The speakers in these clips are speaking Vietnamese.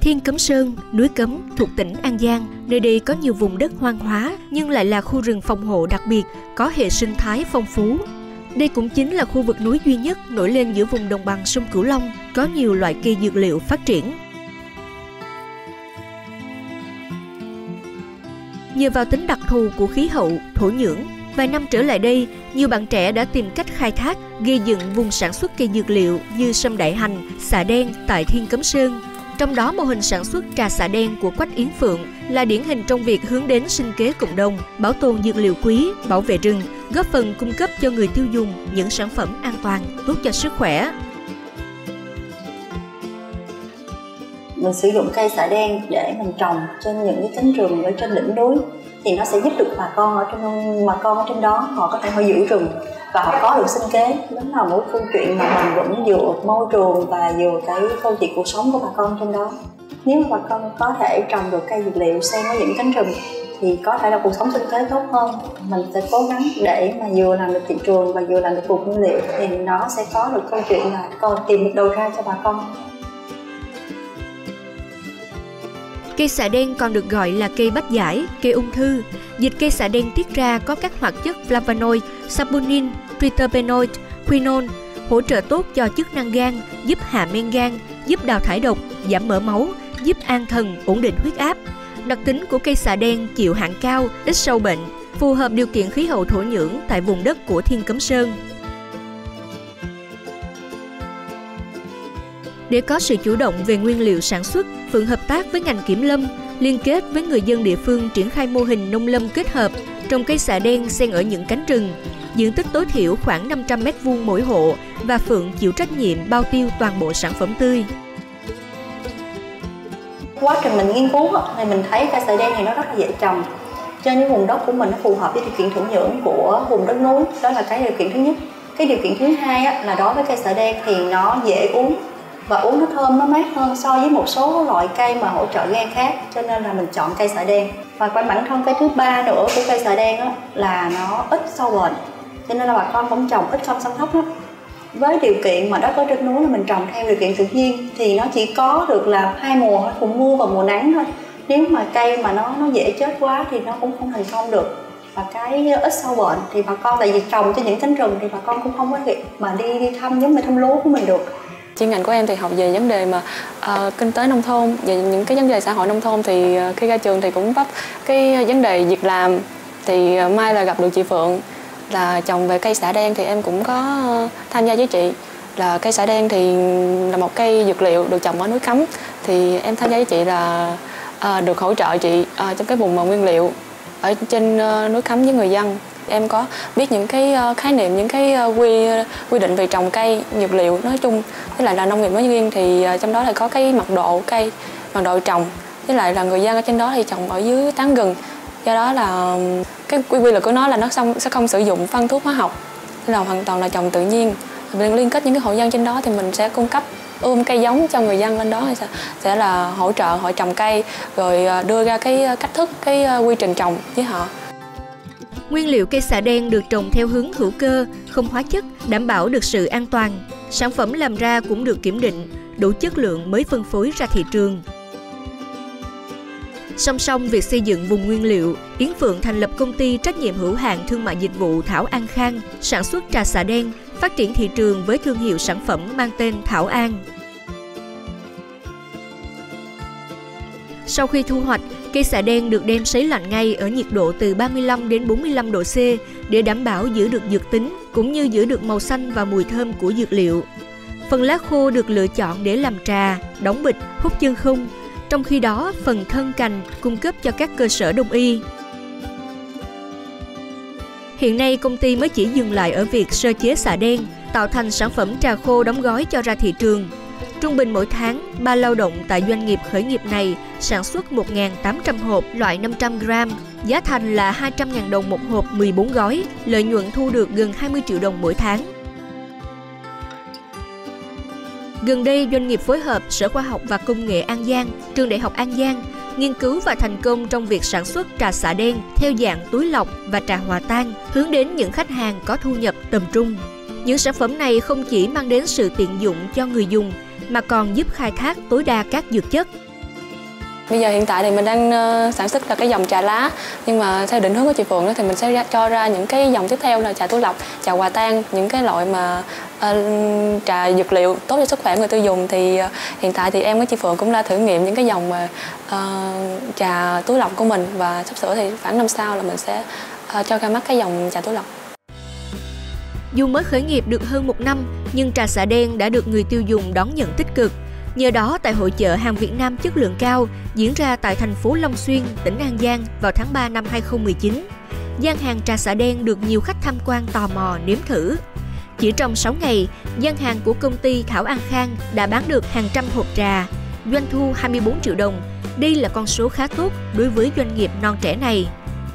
Thiên Cấm Sơn, núi Cấm thuộc tỉnh An Giang. Nơi đây có nhiều vùng đất hoang hóa nhưng lại là khu rừng phòng hộ đặc biệt, có hệ sinh thái phong phú. Đây cũng chính là khu vực núi duy nhất nổi lên giữa vùng đồng bằng sông Cửu Long, có nhiều loại cây dược liệu phát triển. Nhờ vào tính đặc thù của khí hậu, thổ nhưỡng, vài năm trở lại đây, nhiều bạn trẻ đã tìm cách khai thác, gây dựng vùng sản xuất cây dược liệu như sâm đại hành, xạ đen tại Thiên Cấm Sơn. Trong đó, mô hình sản xuất trà xạ đen của Quách Yến Phượng là điển hình trong việc hướng đến sinh kế cộng đồng, bảo tồn dược liệu quý, bảo vệ rừng, góp phần cung cấp cho người tiêu dùng những sản phẩm an toàn, tốt cho sức khỏe. Mình sử dụng cây xạ đen để mình trồng trên những cái cánh rừng ở trên đỉnh núi thì nó sẽ giúp được bà con ở trên đó họ có thể họ giữ rừng và họ có được sinh kế. Đó là một câu chuyện mà mình vẫn vừa môi trường và vừa cái câu chuyện cuộc sống của bà con trên đó. Nếu mà bà con có thể trồng được cây dược liệu xen với những cánh rừng thì có thể là cuộc sống sinh kế tốt hơn. Mình sẽ cố gắng để mà vừa làm được thị trường và vừa làm được vùng nguyên liệu thì nó sẽ có được câu chuyện là còn tìm được đầu ra cho bà con. Cây xạ đen còn được gọi là cây bách giải, cây ung thư. Dịch cây xạ đen tiết ra có các hoạt chất flavonoid, saponin, triterpenoid, quinol, hỗ trợ tốt cho chức năng gan, giúp hạ men gan, giúp đào thải độc, giảm mỡ máu, giúp an thần, ổn định huyết áp. Đặc tính của cây xạ đen chịu hạn cao, ít sâu bệnh, phù hợp điều kiện khí hậu thổ nhưỡng tại vùng đất của Thiên Cấm Sơn. Để có sự chủ động về nguyên liệu sản xuất, Phượng hợp tác với ngành kiểm lâm, liên kết với người dân địa phương triển khai mô hình nông lâm kết hợp, trồng cây xạ đen xen ở những cánh rừng, diện tích tối thiểu khoảng 500 m² mỗi hộ và Phượng chịu trách nhiệm bao tiêu toàn bộ sản phẩm tươi. Quá trình mình nghiên cứu thì mình thấy cây xạ đen này nó rất là dễ trồng. Trên những vùng đất của mình nó phù hợp với điều kiện thổ nhưỡng của vùng đất núi, đó là cái điều kiện thứ nhất. Cái điều kiện thứ hai là đối với cây xạ đen thì nó dễ uống và uống nó thơm, nó mát hơn so với một số loại cây mà hỗ trợ gan khác, cho nên là mình chọn cây xạ đen. Và bản thân cái thứ ba nữa của cây xạ đen là nó ít sâu bệnh, cho nên là bà con cũng trồng ít không xâm thấp lắm. Với điều kiện mà đất ở trên núi là mình trồng theo điều kiện tự nhiên thì nó chỉ có được là 2 mùa thôi, mùa mưa và mùa nắng thôi. Nếu mà cây mà nó dễ chết quá thì nó cũng không thành công được. Và cái ít sâu bệnh thì bà con tại vì trồng cho những cánh rừng thì bà con cũng không có việc mà đi thăm giống như thăm lúa của mình được. Chuyên ngành của em thì học về vấn đề mà kinh tế nông thôn, về những cái vấn đề xã hội nông thôn thì khi ra trường thì cũng vấp cái vấn đề việc làm. Thì may là gặp được chị Phượng là trồng về cây xạ đen thì em cũng có tham gia với chị. Là cây xạ đen thì là một cây dược liệu được trồng ở núi Cấm, thì em tham gia với chị là được hỗ trợ chị trong cái vùng mà nguyên liệu ở trên núi Cấm với người dân. Em có biết những cái khái niệm, những cái quy định về trồng cây dược liệu nói chung, với lại là nông nghiệp nói riêng, thì trong đó là có cái mật độ cây, mật độ trồng, với lại là người dân ở trên đó thì trồng ở dưới tán rừng. Do đó là cái quy luật của nó là nó sẽ không sử dụng phân thuốc hóa học, là hoàn toàn là trồng tự nhiên. Mình liên kết những cái hộ dân trên đó thì mình sẽ cung cấp cây giống cho người dân lên đó, sẽ là hỗ trợ họ trồng cây, rồi đưa ra cái cách thức, cái quy trình trồng với họ. Nguyên liệu cây xạ đen được trồng theo hướng hữu cơ, không hóa chất, đảm bảo được sự an toàn. Sản phẩm làm ra cũng được kiểm định, đủ chất lượng mới phân phối ra thị trường. Song song việc xây dựng vùng nguyên liệu, Yến Phượng thành lập công ty trách nhiệm hữu hạn thương mại dịch vụ Thảo An Khang, sản xuất trà xạ đen, phát triển thị trường với thương hiệu sản phẩm mang tên Thảo An. Sau khi thu hoạch, cây xạ đen được đem sấy lạnh ngay ở nhiệt độ từ 35 đến 45 độ C để đảm bảo giữ được dược tính cũng như giữ được màu xanh và mùi thơm của dược liệu. Phần lá khô được lựa chọn để làm trà, đóng bịch, hút chân không. Trong khi đó, phần thân cành cung cấp cho các cơ sở đông y. Hiện nay, công ty mới chỉ dừng lại ở việc sơ chế xạ đen, tạo thành sản phẩm trà khô đóng gói cho ra thị trường. Trung bình mỗi tháng, 3 lao động tại doanh nghiệp khởi nghiệp này sản xuất 1.800 hộp loại 500 g, giá thành là 200.000 đồng một hộp 14 gói, lợi nhuận thu được gần 20 triệu đồng mỗi tháng. Gần đây, doanh nghiệp phối hợp Sở Khoa học và Công nghệ An Giang, Trường Đại học An Giang nghiên cứu và thành công trong việc sản xuất trà xạ đen theo dạng túi lọc và trà hòa tan, hướng đến những khách hàng có thu nhập tầm trung. Những sản phẩm này không chỉ mang đến sự tiện dụng cho người dùng, mà còn giúp khai thác tối đa các dược chất. Bây giờ hiện tại thì mình đang sản xuất là cái dòng trà lá, nhưng mà theo định hướng của chị Phượng thì mình sẽ cho ra những cái dòng tiếp theo là trà túi lọc, trà hòa tan, những cái loại mà trà dược liệu tốt cho sức khỏe người tiêu dùng. Thì hiện tại thì em với chị Phượng cũng đã thử nghiệm những cái dòng mà trà túi lọc của mình, và sắp sửa thì khoảng năm sau là mình sẽ cho ra mắt cái dòng trà túi lọc. Dù mới khởi nghiệp được hơn 1 năm, nhưng trà xạ đen đã được người tiêu dùng đón nhận tích cực. Nhờ đó, tại hội chợ hàng Việt Nam chất lượng cao diễn ra tại thành phố Long Xuyên, tỉnh An Giang vào tháng 3 năm 2019, gian hàng trà xạ đen được nhiều khách tham quan tò mò nếm thử. Chỉ trong 6 ngày, gian hàng của công ty Thảo An Khang đã bán được hàng trăm hộp trà, doanh thu 24 triệu đồng. Đây là con số khá tốt đối với doanh nghiệp non trẻ này.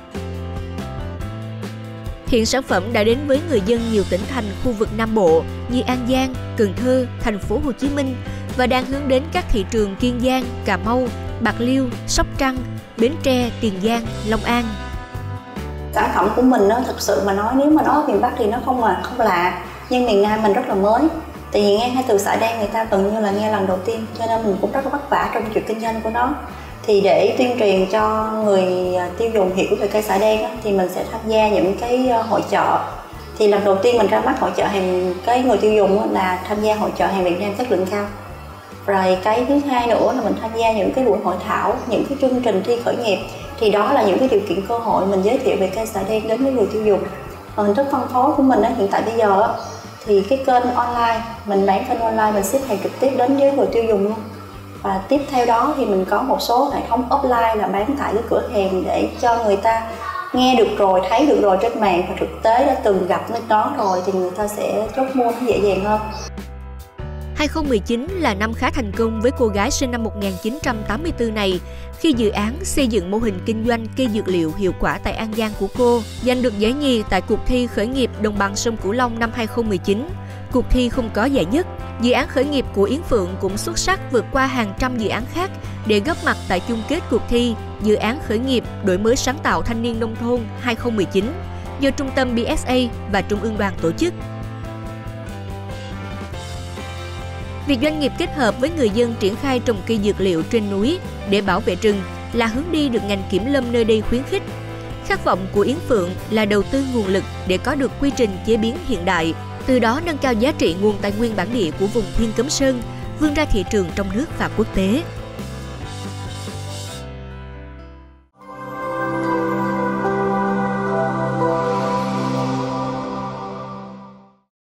Hiện sản phẩm đã đến với người dân nhiều tỉnh thành khu vực Nam Bộ như An Giang, Cần Thơ, thành phố Hồ Chí Minh và đang hướng đến các thị trường Kiên Giang, Cà Mau, Bạc Liêu, Sóc Trăng, Bến Tre, Tiền Giang, Long An. Sản phẩm của mình thực sự mà nói, nếu mà nói ở miền Bắc thì nó không lạ, nhưng miền Nam mình rất là mới. Tại vì nghe hai từ xạ đen người ta gần như là nghe lần đầu tiên, cho nên mình cũng rất là vất vả trong chuyện kinh doanh của nó. Thì để tuyên truyền cho người tiêu dùng hiểu về cây xạ đen thì mình sẽ tham gia những cái hội chợ. Thì lần đầu tiên mình ra mắt hội chợ hàng cái người tiêu dùng là tham gia hội chợ hàng Việt Nam chất lượng cao. Rồi cái thứ hai nữa là mình tham gia những cái buổi hội thảo, những cái chương trình thi khởi nghiệp. Thì đó là những cái điều kiện cơ hội mình giới thiệu về cây xạ đen đến với người tiêu dùng. Và hình thức phân phối của mình hiện tại bây giờ thì cái kênh online, mình bán kênh online, mình ship hàng trực tiếp đến với người tiêu dùng luôn. Và tiếp theo đó thì mình có một số hệ thống offline là bán tại cái cửa hàng để cho người ta nghe được rồi, thấy được rồi trên mạng và thực tế đã từng gặp nơi đó rồi thì người ta sẽ chốt mua nó dễ dàng hơn. 2019 là năm khá thành công với cô gái sinh năm 1984 này khi dự án xây dựng mô hình kinh doanh cây dược liệu hiệu quả tại An Giang của cô giành được giải nhì tại cuộc thi khởi nghiệp đồng bằng sông Cửu Long năm 2019. Cuộc thi không có giải nhất, dự án khởi nghiệp của Yến Phượng cũng xuất sắc vượt qua hàng trăm dự án khác để góp mặt tại chung kết cuộc thi dự án khởi nghiệp đổi mới sáng tạo thanh niên nông thôn 2019 do Trung tâm BSA và Trung ương Đoàn tổ chức. Việc doanh nghiệp kết hợp với người dân triển khai trồng cây dược liệu trên núi để bảo vệ rừng là hướng đi được ngành kiểm lâm nơi đây khuyến khích. Khát vọng của Yến Phượng là đầu tư nguồn lực để có được quy trình chế biến hiện đại, từ đó nâng cao giá trị nguồn tài nguyên bản địa của vùng Thiên Cấm Sơn, vươn ra thị trường trong nước và quốc tế.